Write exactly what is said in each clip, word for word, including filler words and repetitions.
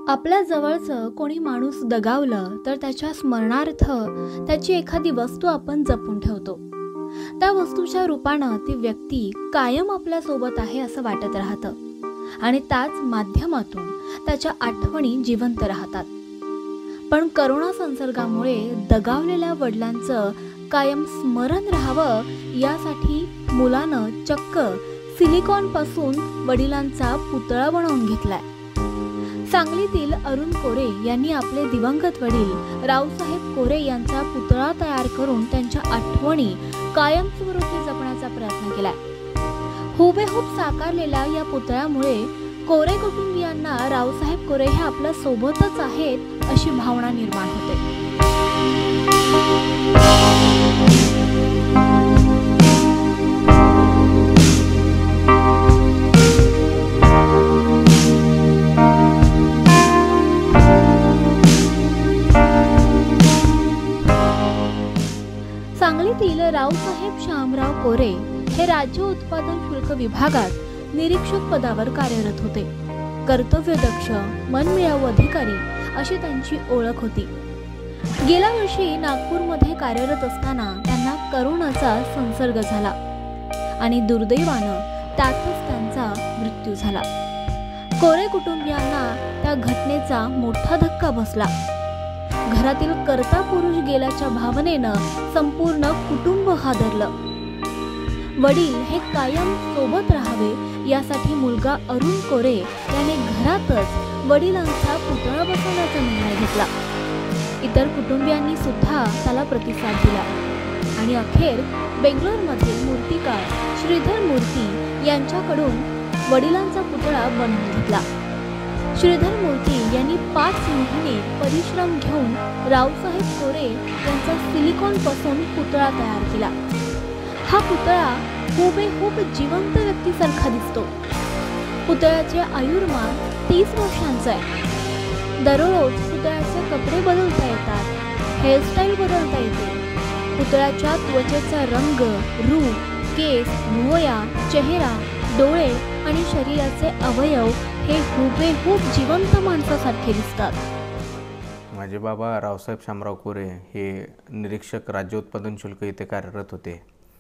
आपल्या जवळचं कोणी माणूस दगावलं तर त्याच्या स्मरणार्थ त्याची एखादी वस्तू आपण जपून ठेवतो. त्या वस्तूच्या रूपानं ती व्यक्ती कायम आपल्या सोबत आहे असं वाटत राहतं आणि त्याच माध्यमातून त्याच्या आठवणी जिवंत राहतात. पण करोना संसर्गामुळे दगावलेल्या वडिलांचं कायम स्मरण राहावं यासाठी मुलानं चक्क सिलिकॉन पासून वडिलांचा पुतळा बनवून घेतलाय. सांगलीतील अरुण कोरे यांनी आपले दिवंगत वडील रावसाहेब कोरे यांचा पुतळा तयार करून त्यांच्या आठवणी कायमस्वरूपी जपण्याचा प्रयत्न केलाय. हुबेहूब साकारलेल्या या पुतळ्यामुळे कोरे कुटुंबियांना रावसाहेब कोरे हे आपल्या सोबतच आहेत अशी भावना निर्माण होते. सांगलीतील रावसाहेब शामराव कोरे हे राज्य उत्पादन शुल्क विभागात निरीक्षक पदावर कार्यरत होते. कर्तव्यदक्ष, मनमिळावू अधिकारी अशी त्यांची ओळख होती. गेल्या वर्षी नागपूरमध्ये कार्यरत असताना त्यांना करोनाचा संसर्ग झाला आणि दुर्दैवानं त्यातच त्यांचा मृत्यू झाला. कोरे कुटुंबियांना त्या घटनेचा मोठा धक्का बसला. घरातील कर्ता पुरुष गेल्याच्या भावनेनं संपूर्ण कुटुंब हादरलं. वडील हे कायम सोबत राहावे यासाठी मुलगा अरुण कोरे याने घरातच वडिलांचा पुतळा बसवण्याचा निर्णय घेतला. इतर कुटुंबियांनी सुद्धा त्याला प्रतिसाद दिला आणि अखेर बेंगलोरमधील मूर्तिकार श्रीधर मूर्ती यांच्याकडून वडिलांचा पुतळा बनवून घेतला. श्रीधर मूर्ती यांनी पाच महिने परिश्रम घेऊन रावसाहेब कोरे यांचा सिलिकॉन पासून पुतळा तयार केला. हा पुतळा हुबेहूब जिवंत व्यक्तीसारखा दिसतो. पुतळ्याचे आयुर्मान तीस वर्षांचं आहे. दररोज पुतळ्याचे कपडे बदलता येतात, हेअरस्टाईल बदलता येते. पुतळ्याच्या त्वचेचा रंग, रूप, केस, भुवया, चेहरा, डोळे आणि शरीराचे अवयव हे हुबेहूब जिवंत माणसासारखे दिसतात. माझे बाबा रावसाहेब शामराव कोरे हे निरीक्षक राज्य उत्पादन शुल्क इथे कार्यरत होते.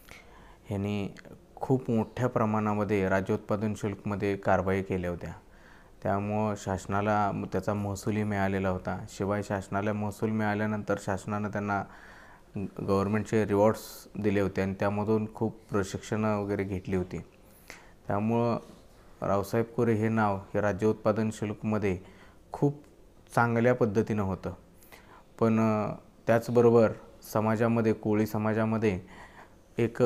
ह्यांनी खूप मोठ्या प्रमाणामध्ये राज्य उत्पादन शुल्कमध्ये कारवाई केल्या होत्या. त्यामुळं शासनाला त्याचा महसूलही मिळालेला होता. शिवाय शासनाला महसूल मिळाल्यानंतर शासनानं त्यांना गव्हर्नमेंटचे रिवॉर्ड्स दिले होते आणि त्यामधून खूप प्रशिक्षणं वगैरे घेतली होती. त्यामुळं रावसाहेब कोरे हे नाव हे राज्य उत्पादन शुल्कमध्ये खूप चांगल्या पद्धतीनं होतं. पण त्याचबरोबर समाजामध्ये, कोळी समाजामध्ये एक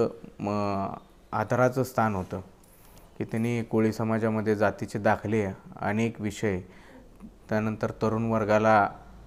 आदराचं स्थान होतं की त्यांनी कोळी समाजामध्ये जातीचे दाखले, अनेक विषय, त्यानंतर तरुण वर्गाला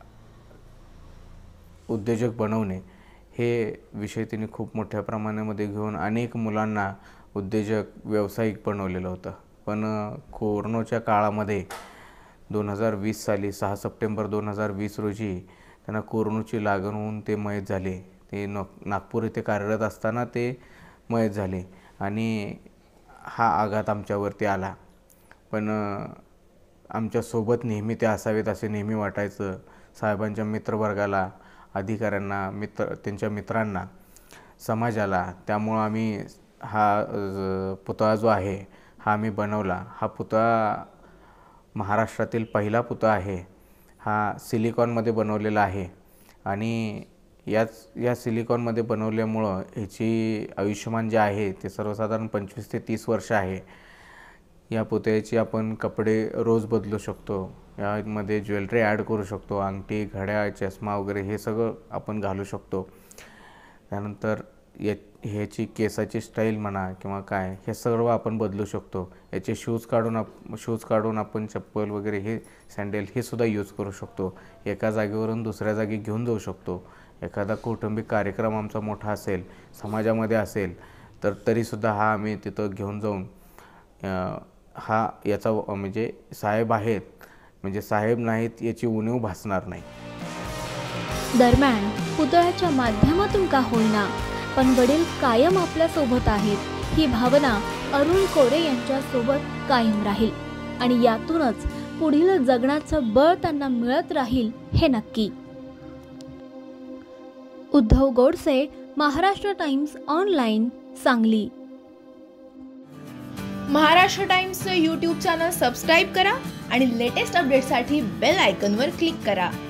उद्योजक बनवणे हे विषय त्यांनी खूप मोठ्या प्रमाणामध्ये घेऊन अनेक मुलांना उद्योजक, व्यावसायिक बनवलेलं होतं. पण कोरोनाच्या काळामध्ये दोन हजार वीस साली सहा सप्टेंबर दोन हजार वीस रोजी त्यांना कोरोनाची लागण होऊन ते मयत झाले. ते न नागपूर येथे कार्यरत असताना ते मयत झाले आणि हा आघात आमच्यावरती आला. पण आमच्यासोबत नेहमी ते असावेत असे नेहमी वाटायचं. साहेबांच्या मित्रवर्गाला, अधिकाऱ्यांना, मित्र त्यांच्या मित्रांना, समाजाला. त्यामुळं आम्ही हा पुतळा जो आहे हा आम्ही बनवला. हा पुतळा महाराष्ट्रातील पहिला पुतळा आहे. हा सिलिकॉनमध्ये बनवलेला आहे आणि याच या सिलिकॉनमध्ये बनवल्यामुळं ह्याची आयुष्यमान जे आहे ते सर्वसाधारण पंचवीस ते तीस वर्ष आहे. या पुतळ्याची आपण कपडे रोज बदलू शकतो. यामध्ये ज्वेलरी ॲड करू शकतो. अंगठी, घड्याळ, चष्मा वगैरे हे सगळं आपण घालू शकतो. त्यानंतर या ह्याची केसाची स्टाईल म्हणा किंवा काय हे सर्व आपण बदलू शकतो. याचे शूज काढून आप शूज काढून आपण चप्पल वगैरे हे सँडेल हे सुद्धा यूज करू शकतो. एका जागेवरून दुसऱ्या जागी घेऊन जाऊ शकतो. एखादा कौटुंबिक कार्यक्रम आमचा मोठा असेल, समाजामध्ये असेल तर तरीसुद्धा हा आम्ही तिथं घेऊन जाऊन हा याचा म्हणजे साहेब आहेत म्हणजे साहेब नाहीत याची उणीव भासणार नाही. दरम्यान पुतळ्याच्या माध्यमातून का होईना पण वडील कायम आपल्या सोबत आहेत ही भावना अरुण कोरे यांच्या सोबत कायम राहील आणि यातूनच पुढील जगण्याचं बळ त्यांना मिळत राहील हे नक्की. Uddhav Godse, Maharashtra times online, Sangli. महाराष्ट्र टाइम्सचं यूट्यूब चॅनल सबस्क्राईब करा आणि लेटेस्ट अपडेटसाठी बेल आयकॉनवर क्लिक करा.